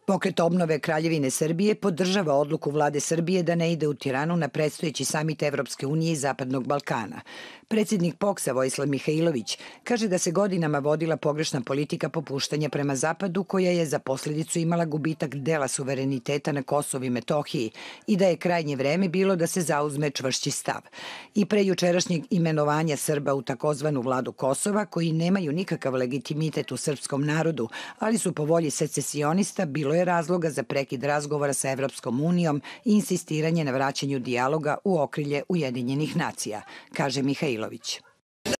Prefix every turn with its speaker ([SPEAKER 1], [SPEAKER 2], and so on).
[SPEAKER 1] Pokret obnove Kraljevine Srbije podržava odluku vlade Srbije da ne ide u Tiranu na predstojeći samit Evropske unije i Zapadnog Balkana. Predsjednik POKS-a Vojislav Mihailović kaže da se godinama vodila pogrešna politika popuštanja prema Zapadu koja je za posledicu imala gubitak dela suvereniteta na Kosovu i Metohiji i da je krajnje vreme bilo da se zauzme čvršći stav. I pre jučerašnjeg imenovanja Srba u takozvanu vladu Kosova, koji nemaju nikakav legitimitet u srpskom narodu, ali su po volji secesionista, bilo je razloga za prekid razgovora sa Evropskom unijom i insistiranje na vraćanju dijaloga u okrilje Ujedinjenih nacija, kaže Mihailović.